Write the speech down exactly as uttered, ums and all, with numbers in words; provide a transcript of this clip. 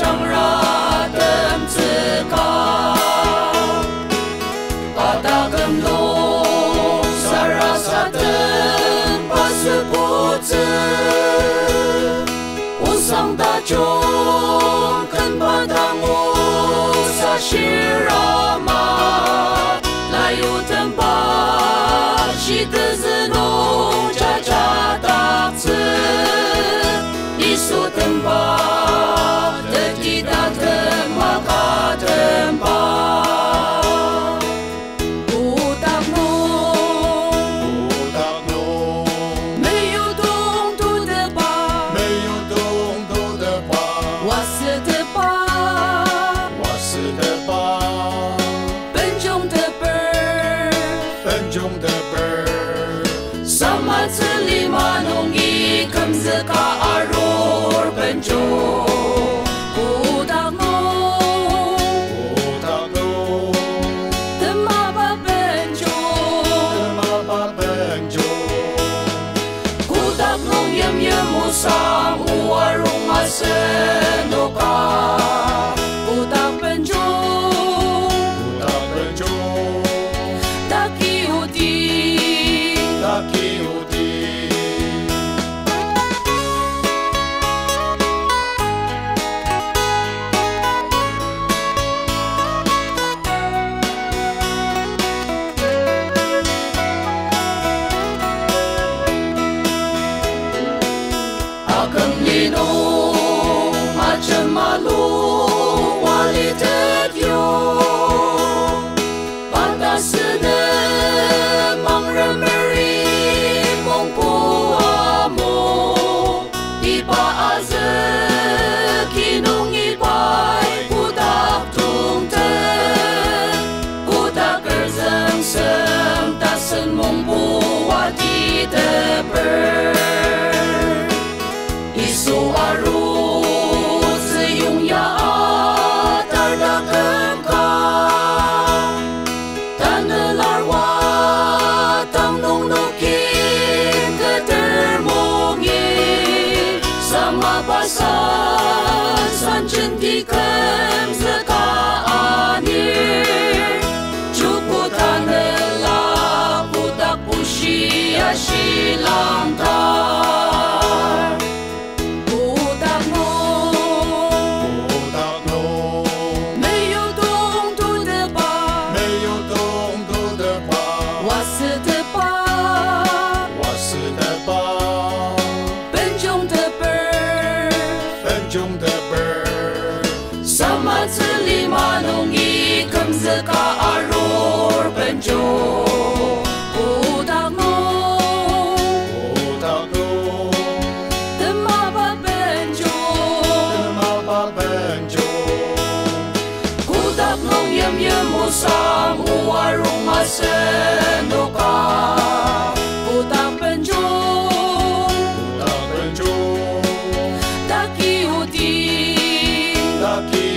sang ra tem zi ka pada gemlong sarasa tem paseputze usang da jong kan padangu sa shirama layu tempat shi de zenong jaja dakze isu tempat de tidak temaka tempat ka aror penjo udak no udak no temapa penjo temapa penjo udak no yem yem usang uarung asendoka udak penjo udak penjo taki uti taki uti ka aror penjo udak no udak no temapa penjo temapa penjo udak no yem yem usang uarung asendoka udak penjo udak penjo taki uti taki